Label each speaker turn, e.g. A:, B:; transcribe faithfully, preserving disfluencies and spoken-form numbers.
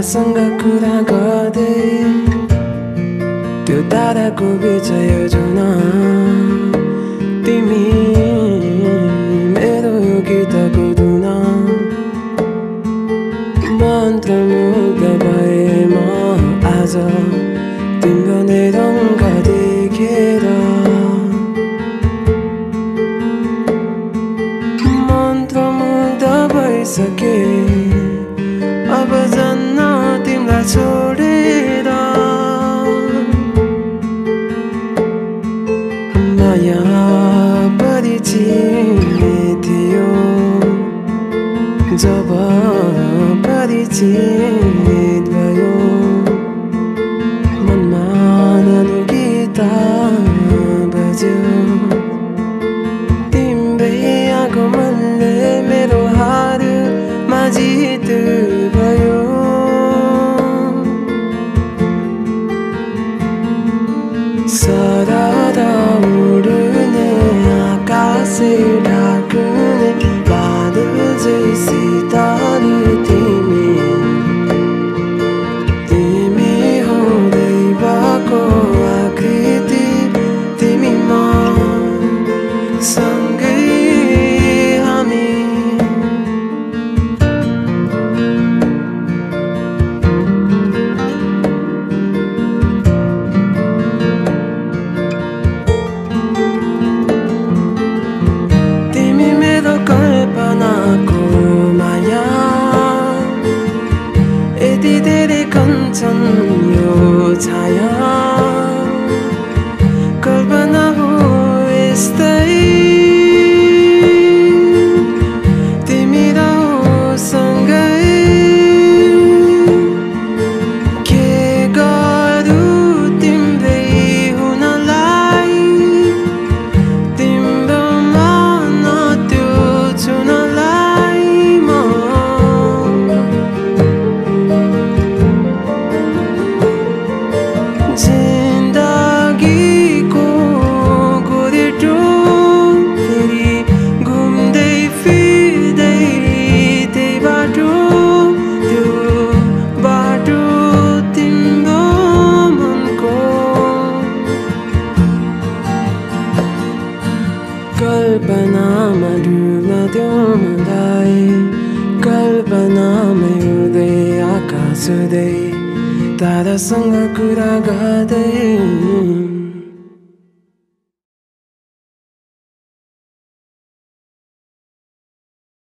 A: तारासँग कुरा गर्दै त्यो ताराको विजय जुन तिमी मेरो गीतको धुन मन्त्रमुग्ध भए म आज तिम्रो नै रङ्ग देखेर मन्त्रमुग्ध भइसके अब जन्न तिमीलाई छोडेर माया परिचित थियो जब परिचित भयो मनमा नानो गीत बज्यो तिम्रै आगमनले मेरो हारमा जित भयो सरर उड्ने आकाशै ढाक्ने बादल जैसी शीतल तिमी तिमी हो दैवको आकृति तिमी म सँगै हामी यो छाया कल्पना हो यस्तै तिमी र सँगै के गरौँ तिम्रै हुनलाई तिम्रो मन त्यो छुनलाई म जिन्दगीको गोरेटो फेरि घुम्दै फिर्दै त्यही बाटो त्यो बाटो तिम्रो मनको कल्पनामा डुब्यो मलाई कल्पनामै उड्दै आकाश हुँदै तारासँग कुरा गर्दै